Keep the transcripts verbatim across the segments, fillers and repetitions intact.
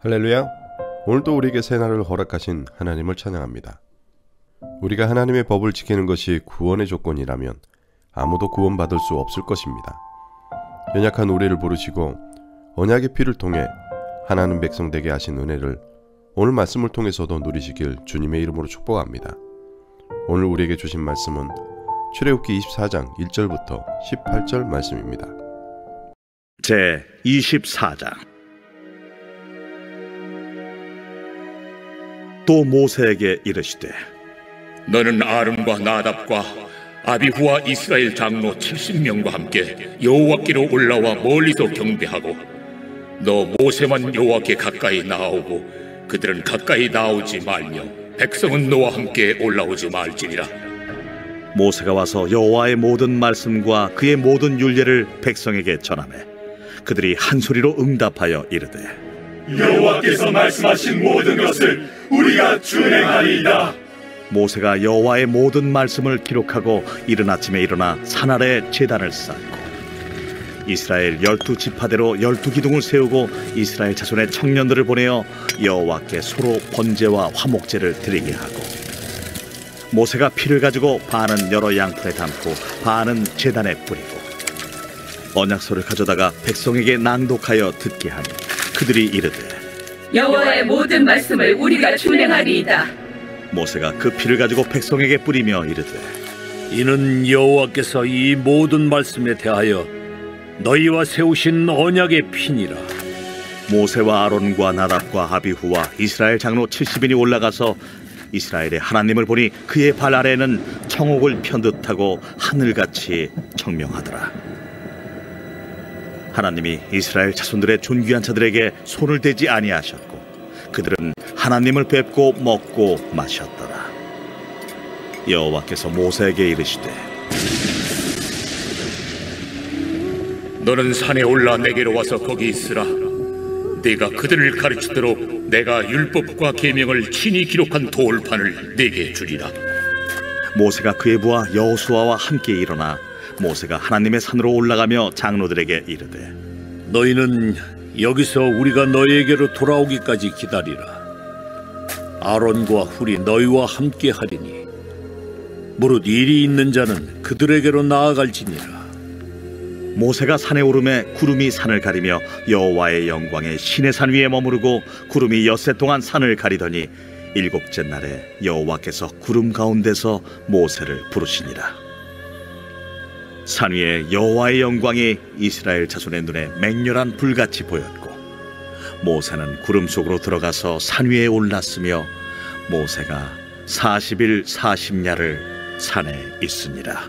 할렐루야. 오늘도 우리에게 새날을 허락하신 하나님을 찬양합니다. 우리가 하나님의 법을 지키는 것이 구원의 조건이라면 아무도 구원받을 수 없을 것입니다. 연약한 우리를 부르시고 언약의 피를 통해 하나님 백성 되게 하신 은혜를 오늘 말씀을 통해서도 누리시길 주님의 이름으로 축복합니다. 오늘 우리에게 주신 말씀은 출애굽기 이십사 장 일 절부터 십팔 절 말씀입니다. 제이십사 장. 또 모세에게 이르시되 너는 아론과 나답과 아비후와 이스라엘 장로 칠십 명과 함께 여호와께로 올라와 멀리서 경배하고 너 모세만 여호와께 가까이 나아오고 그들은 가까이 나오지 말며 백성은 너와 함께 올라오지 말지니라. 모세가 와서 여호와의 모든 말씀과 그의 모든 율례를 백성에게 전하매 그들이 한 소리로 응답하여 이르되 여호와께서 말씀하신 모든 것을 우리가 준행하리이다. 모세가 여호와의 모든 말씀을 기록하고 이른 아침에 일어나 산 아래 제단을 쌓고 이스라엘 열두 지파대로 열두 기둥을 세우고 이스라엘 자손의 청년들을 보내어 여호와께 소로 번제와 화목제를 드리게 하고 모세가 피를 가지고 반은 여러 양풀에 담고 반은 제단에 뿌리고 언약서를 가져다가 백성에게 낭독하여 듣게 하니 그들이 이르되 여호와의 모든 말씀을 우리가 준행하리이다. 모세가 그 피를 가지고 백성에게 뿌리며 이르되 이는 여호와께서 이 모든 말씀에 대하여 너희와 세우신 언약의 피니라. 모세와 아론과 나답과 아비후와 이스라엘 장로 칠십인이 올라가서 이스라엘의 하나님을 보니 그의 발 아래는 청옥을 편 듯하고 하늘같이 청명하더라. 하나님이 이스라엘 자손들의 존귀한 자들에게 손을 대지 아니하셨고 그들은 하나님을 뵙고 먹고 마셨더라. 여호와께서 모세에게 이르시되 너는 산에 올라 내게로 와서 거기 있으라. 네가 그들을 가르치도록 내가 율법과 계명을 친히 기록한 돌판을 네게 주리라. 모세가 그의 부하 여호수아와 함께 일어나 모세가 하나님의 산으로 올라가며 장로들에게 이르되 너희는 여기서 우리가 너희에게로 돌아오기까지 기다리라. 아론과 훌이 너희와 함께 하리니 무릇 일이 있는 자는 그들에게로 나아갈지니라. 모세가 산에 오르매 구름이 산을 가리며 여호와의 영광에 시내 산 위에 머무르고 구름이 엿새 동안 산을 가리더니 일곱째 날에 여호와께서 구름 가운데서 모세를 부르시니라. 산 위에 여호와의 영광이 이스라엘 자손의 눈에 맹렬한 불같이 보였고 모세는 구름 속으로 들어가서 산 위에 올랐으며 모세가 사십 일 사십 야를 산에 있으니라.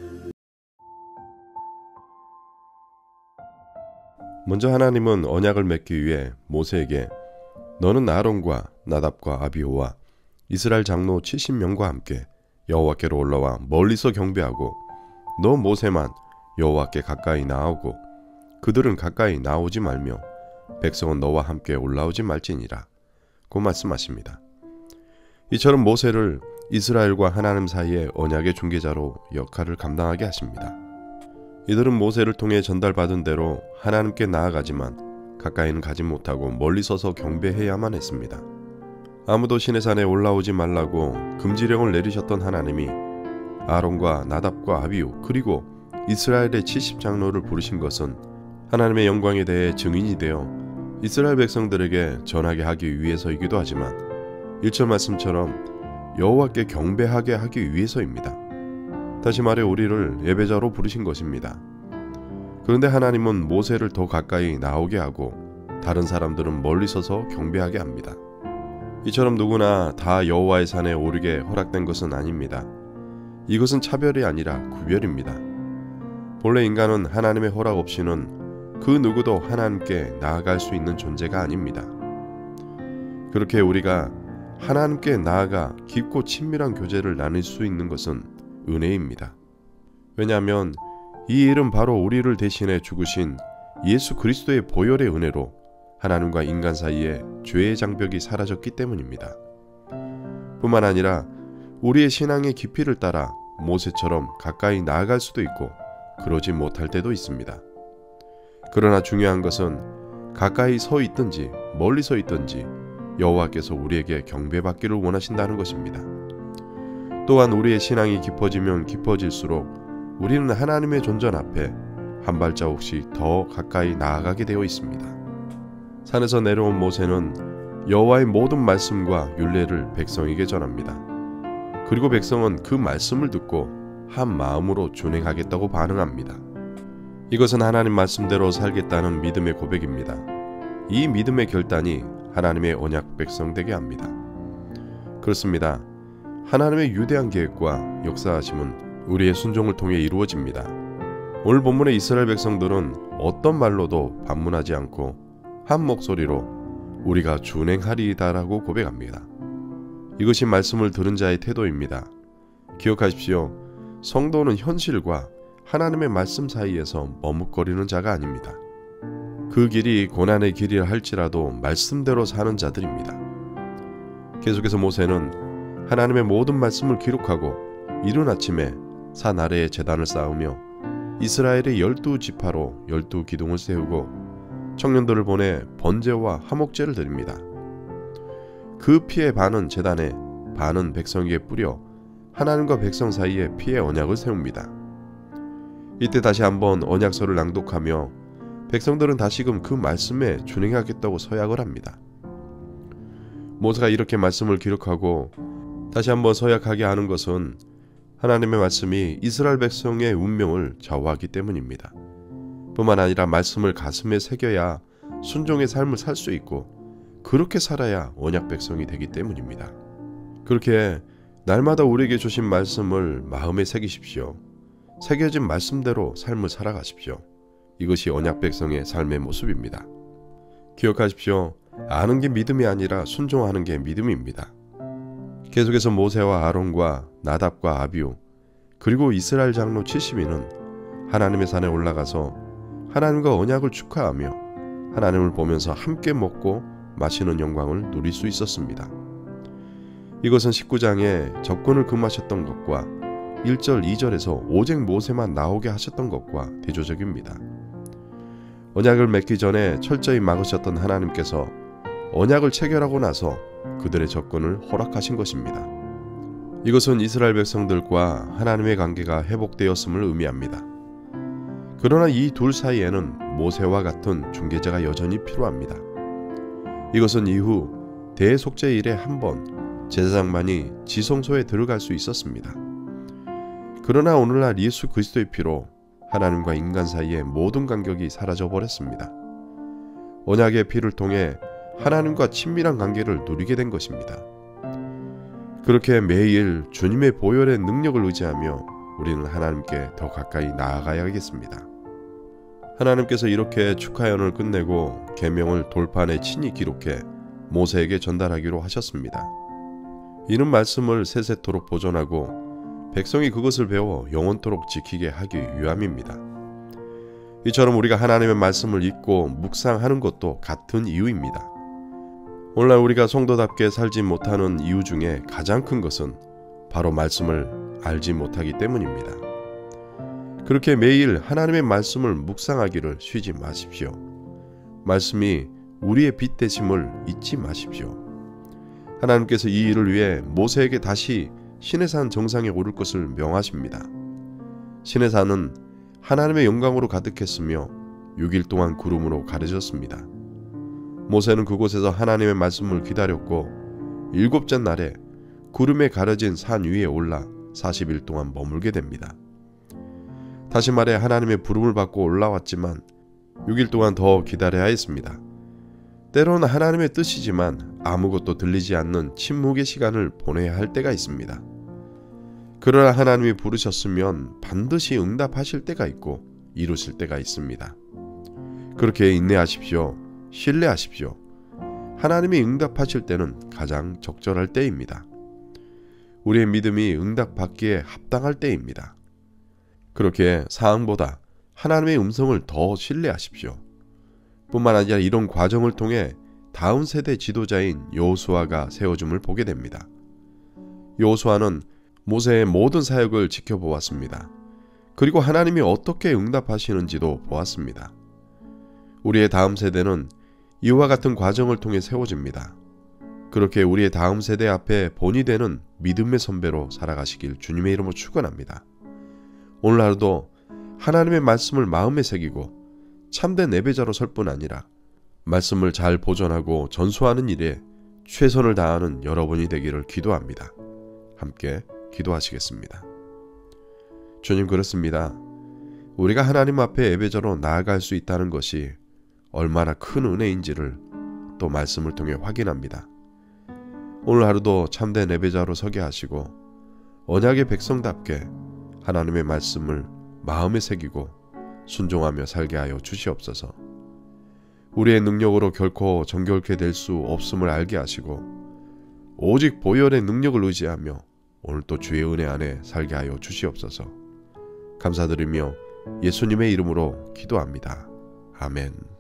먼저 하나님은 언약을 맺기 위해 모세에게 너는 아론과 나답과 아비후와 이스라엘 장로 칠십 명과 함께 여호와께로 올라와 멀리서 경배하고 너 모세만 여호와께 가까이 나오고 그들은 가까이 나오지 말며 백성은 너와 함께 올라오지 말지니라 고 말씀하십니다. 이처럼 모세를 이스라엘과 하나님 사이의 언약의 중개자로 역할을 감당하게 하십니다. 이들은 모세를 통해 전달받은 대로 하나님께 나아가지만 가까이는 가지 못하고 멀리 서서 경배해야만 했습니다. 아무도 시내산에 올라오지 말라고 금지령을 내리셨던 하나님이 아론과 나답과 아비후 그리고 이스라엘의 칠십 장로를 부르신 것은 하나님의 영광에 대해 증인이 되어 이스라엘 백성들에게 전하게 하기 위해서이기도 하지만 일 절 말씀처럼 여호와께 경배하게 하기 위해서입니다. 다시 말해 우리를 예배자로 부르신 것입니다. 그런데 하나님은 모세를 더 가까이 나오게 하고 다른 사람들은 멀리 서서 경배하게 합니다. 이처럼 누구나 다 여호와의 산에 오르게 허락된 것은 아닙니다. 이것은 차별이 아니라 구별입니다. 본래 인간은 하나님의 허락 없이는 그 누구도 하나님께 나아갈 수 있는 존재가 아닙니다. 그렇게 우리가 하나님께 나아가 깊고 친밀한 교제를 나눌 수 있는 것은 은혜입니다. 왜냐하면 이 일은 바로 우리를 대신해 죽으신 예수 그리스도의 보혈의 은혜로 하나님과 인간 사이에 죄의 장벽이 사라졌기 때문입니다. 뿐만 아니라 우리의 신앙의 깊이를 따라 모세처럼 가까이 나아갈 수도 있고 그러지 못할 때도 있습니다. 그러나 중요한 것은 가까이 서 있든지 멀리 서 있든지 여호와께서 우리에게 경배받기를 원하신다는 것입니다. 또한 우리의 신앙이 깊어지면 깊어질수록 우리는 하나님의 존전 앞에 한 발자국씩 더 가까이 나아가게 되어 있습니다. 산에서 내려온 모세는 여호와의 모든 말씀과 율례를 백성에게 전합니다. 그리고 백성은 그 말씀을 듣고 한 마음으로 준행하겠다고 반응합니다. 이것은 하나님 말씀대로 살겠다는 믿음의 고백입니다. 이 믿음의 결단이 하나님의 언약 백성 되게 합니다. 그렇습니다. 하나님의 유대한 계획과 역사하심은 우리의 순종을 통해 이루어집니다. 오늘 본문의 이스라엘 백성들은 어떤 말로도 반문하지 않고 한 목소리로 우리가 준행하리이다라고 고백합니다. 이것이 말씀을 들은 자의 태도입니다. 기억하십시오. 성도는 현실과 하나님의 말씀 사이에서 머뭇거리는 자가 아닙니다. 그 길이 고난의 길이라 할지라도 말씀대로 사는 자들입니다. 계속해서 모세는 하나님의 모든 말씀을 기록하고 이른 아침에 산 아래에 제단을 쌓으며 이스라엘의 열두 지파로 열두 기둥을 세우고 청년들을 보내 번제와 화목제를 드립니다. 그 피의 반은 제단에 반은 백성에게 뿌려 하나님과 백성 사이에 피의 언약을 세웁니다. 이때 다시 한번 언약서를 낭독하며 백성들은 다시금 그 말씀에 준행하겠다고 서약을 합니다. 모세가 이렇게 말씀을 기록하고 다시 한번 서약하게 하는 것은 하나님의 말씀이 이스라엘 백성의 운명을 좌우하기 때문입니다. 뿐만 아니라 말씀을 가슴에 새겨야 순종의 삶을 살 수 있고 그렇게 살아야 언약 백성이 되기 때문입니다. 그렇게 날마다 우리에게 주신 말씀을 마음에 새기십시오. 새겨진 말씀대로 삶을 살아가십시오. 이것이 언약 백성의 삶의 모습입니다. 기억하십시오. 아는 게 믿음이 아니라 순종하는 게 믿음입니다. 계속해서 모세와 아론과 나답과 아비후 그리고 이스라엘 장로 칠십 인은 하나님의 산에 올라가서 하나님과 언약을 축하하며 하나님을 보면서 함께 먹고 마시는 영광을 누릴 수 있었습니다. 이것은 십구 장에 접근을 금하셨던 것과 일 절 이 절에서 오직 모세만 나오게 하셨던 것과 대조적입니다. 언약을 맺기 전에 철저히 막으셨던 하나님께서 언약을 체결하고 나서 그들의 접근을 허락하신 것입니다. 이것은 이스라엘 백성들과 하나님의 관계가 회복되었음을 의미합니다. 그러나 이 둘 사이에는 모세와 같은 중개자가 여전히 필요합니다. 이것은 이후 대속죄일에 한 번 제사장만이 지성소에 들어갈 수 있었습니다. 그러나 오늘날 예수 그리스도의 피로 하나님과 인간 사이의 모든 간격이 사라져 버렸습니다. 언약의 피를 통해 하나님과 친밀한 관계를 누리게 된 것입니다. 그렇게 매일 주님의 보혈의 능력을 의지하며 우리는 하나님께 더 가까이 나아가야겠습니다. 하나님께서 이렇게 축하연을 끝내고 계명을 돌판에 친히 기록해 모세에게 전달하기로 하셨습니다. 이는 말씀을 세세토록 보존하고 백성이 그것을 배워 영원토록 지키게 하기 위함입니다. 이처럼 우리가 하나님의 말씀을 읽고 묵상하는 것도 같은 이유입니다. 오늘날 우리가 성도답게 살지 못하는 이유 중에 가장 큰 것은 바로 말씀을 알지 못하기 때문입니다. 그렇게 매일 하나님의 말씀을 묵상하기를 쉬지 마십시오. 말씀이 우리의 빛 되심을 잊지 마십시오. 하나님께서 이 일을 위해 모세에게 다시 시내산 정상에 오를 것을 명하십니다. 시내산은 하나님의 영광으로 가득했으며 육 일 동안 구름으로 가려졌습니다. 모세는 그곳에서 하나님의 말씀을 기다렸고 일곱째 날에 구름에 가려진 산 위에 올라 사십 일 동안 머물게 됩니다. 다시 말해 하나님의 부름을 받고 올라왔지만 육 일 동안 더 기다려야 했습니다. 때로는 하나님의 뜻이지만 아무것도 들리지 않는 침묵의 시간을 보내야 할 때가 있습니다. 그러나 하나님이 부르셨으면 반드시 응답하실 때가 있고 이루실 때가 있습니다. 그렇게 인내하십시오. 신뢰하십시오. 하나님이 응답하실 때는 가장 적절할 때입니다. 우리의 믿음이 응답받기에 합당할 때입니다. 그렇게 사항보다 하나님의 음성을 더 신뢰하십시오. 뿐만 아니라 이런 과정을 통해 다음 세대 지도자인 여호수아가 세워줌을 보게 됩니다. 여호수아는 모세의 모든 사역을 지켜보았습니다. 그리고 하나님이 어떻게 응답하시는지도 보았습니다. 우리의 다음 세대는 이와 같은 과정을 통해 세워집니다. 그렇게 우리의 다음 세대 앞에 본이 되는 믿음의 선배로 살아가시길 주님의 이름으로 축원합니다. 오늘 하루도 하나님의 말씀을 마음에 새기고 참된 예배자로 설 뿐 아니라 말씀을 잘 보존하고 전수하는 일에 최선을 다하는 여러분이 되기를 기도합니다. 함께 기도하시겠습니다. 주님, 그렇습니다. 우리가 하나님 앞에 예배자로 나아갈 수 있다는 것이 얼마나 큰 은혜인지를 또 말씀을 통해 확인합니다. 오늘 하루도 참된 예배자로 서게 하시고 언약의 백성답게 하나님의 말씀을 마음에 새기고 순종하며 살게 하여 주시옵소서. 우리의 능력으로 결코 정결케 될 수 없음을 알게 하시고 오직 보혈의 능력을 의지하며 오늘 또 주의 은혜 안에 살게 하여 주시옵소서. 감사드리며 예수님의 이름으로 기도합니다. 아멘.